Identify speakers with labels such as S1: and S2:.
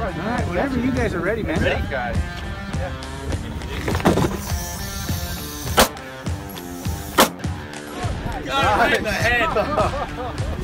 S1: Alright, whenever you guys are ready, man.
S2: Ready, guys? Yeah.
S3: Got it right in the head.